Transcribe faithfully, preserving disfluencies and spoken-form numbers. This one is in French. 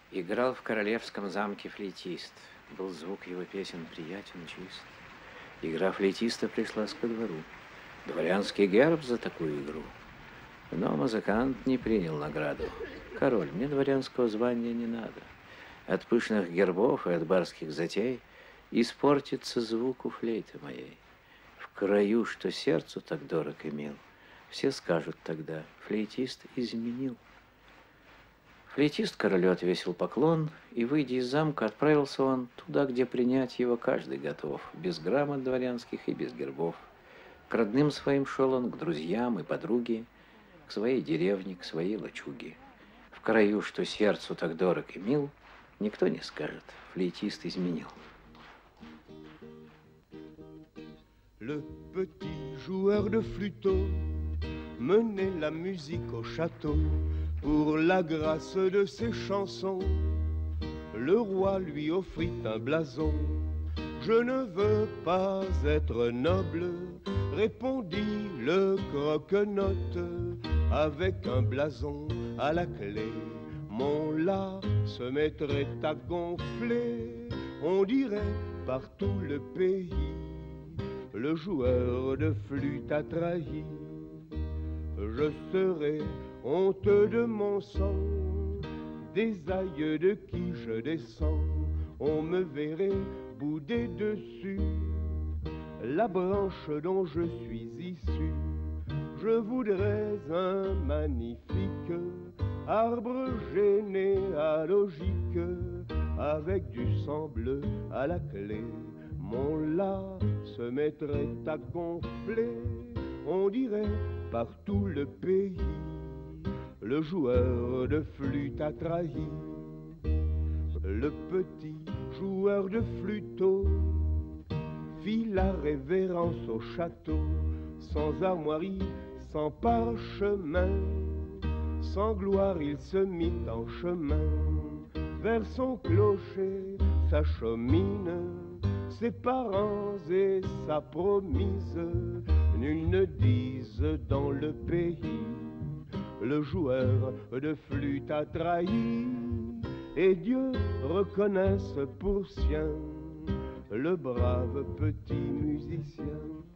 Играл в королевском замке флейтист. Был звук его песен приятен, чист. Игра флейтиста пришлась ко двору. Дворянский герб за такую игру. Но музыкант не принял награду. Король, мне дворянского звания не надо. От пышных гербов и от барских затей испортится звук у флейты моей. В краю, что сердцу так дорог имел, все скажут тогда, флейтист изменил. Флейтист королю отвесил поклон, и, выйдя из замка, отправился он туда, где принять его каждый готов, без грамот дворянских и без гербов. К родным своим шел он, к друзьям и подруге, к своей деревне, к своей лачуге. В краю, что сердцу так дорог и мил, никто не скажет, флейтист изменил. Le petit joueur de flûteau menait la musique au château. Pour la grâce de ses chansons, le roi lui offrit un blason. Je ne veux pas être noble, répondit le croque-note, avec un blason à la clé. Mon la se mettrait à gonfler, on dirait par tout le pays, le joueur de flûte a trahi. Je serais honteux de mon sang, des aïeux de qui je descends, on me verrait bouder dessus la branche dont je suis issu. Je voudrais un magnifique arbre généalogique avec du sang bleu à la clé. Mon la se mettrait à gonfler, on dirait par tout le pays, le joueur de flûte a trahi. Le petit joueur de flûteau fit la révérence au château, sans armoirie, sans parchemin, sans gloire il se mit en chemin vers son clocher, sa chemine, ses parents et sa promise. Nul ne dise dans le pays, le joueur de flûte a trahi, et Dieu reconnaisse pour sien le brave petit musicien.